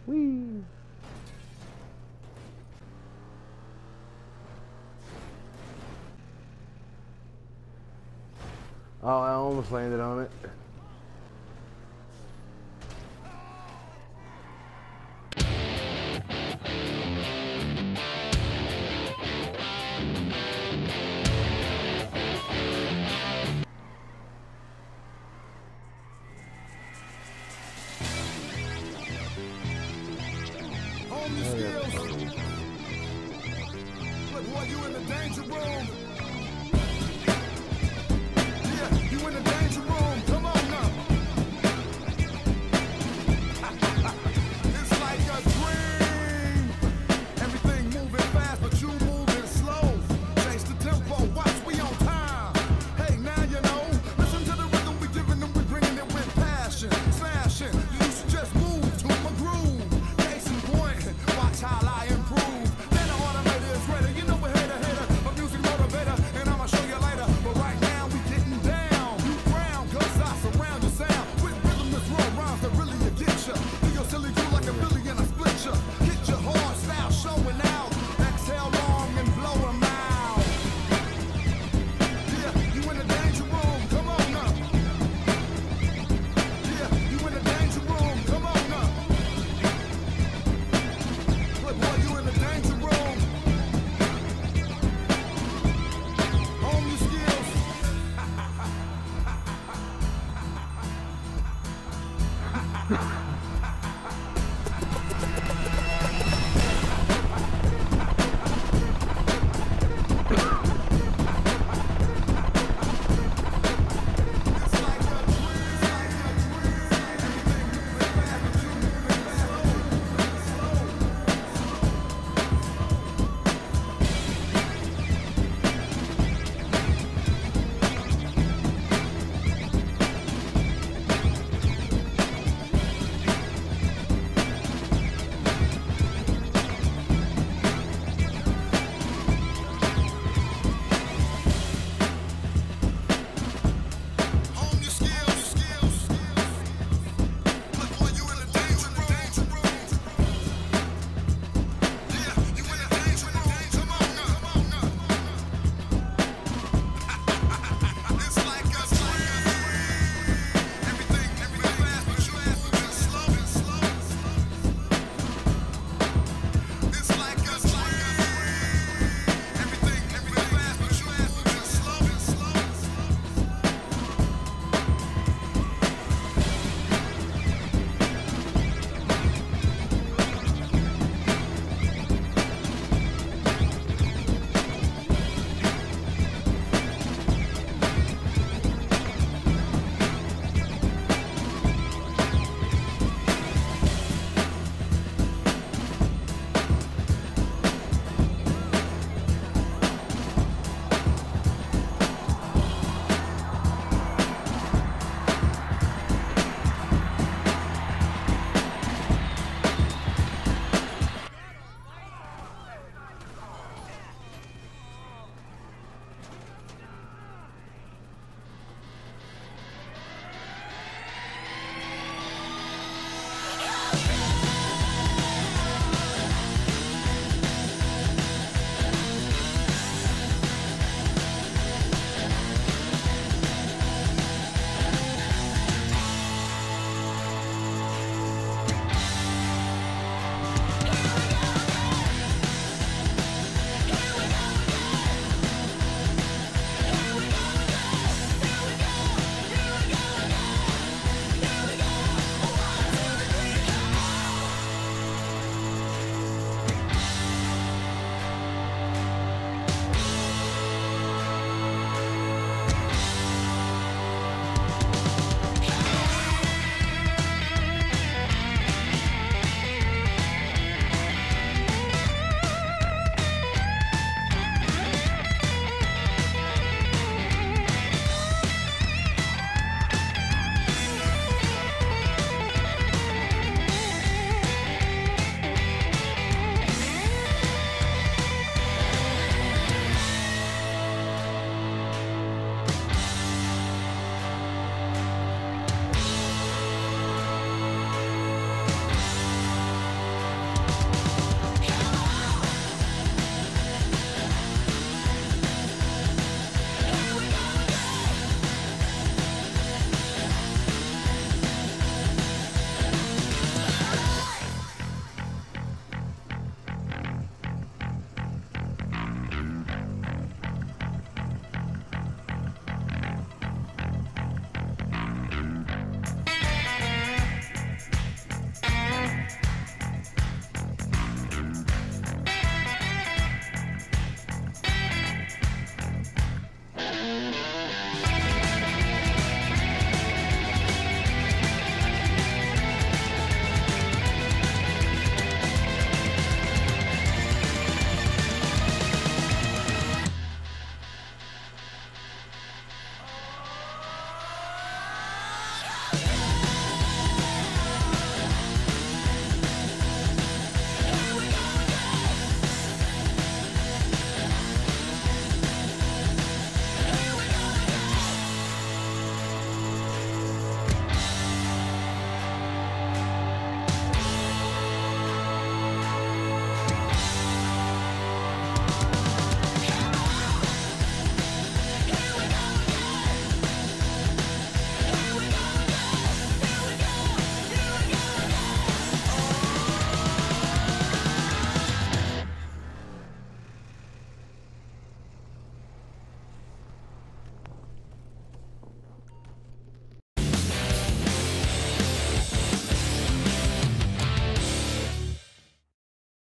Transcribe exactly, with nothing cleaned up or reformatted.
Whee! Oh, I almost landed on it. Home your skills. Look, boy, you in the danger room. Yeah, you in the danger room. Come on now. It's like a dream. Everything moving fast, but you moving slow. Change the tempo. Watch, we on time. Hey, now you know. Listen to the rhythm we giving them. We bringing it with passion. Smashing. You should just move to my groove. Watch how I improve. Then the automator is ready. You know we're hater, hater, a music motivator, and I'ma show you later. But right now we getting down. You frown, cause I surround your sound with rhythm that's raw rhymes that really will get ya. Do your silly do like a Billy and I split ya. Hit your hard style, showing out. Exhale long and blow 'em out. Yeah, you in the danger room. Come on now. Yeah, you in the danger room. Come on now. Boy, you in the danger room. Home your skills.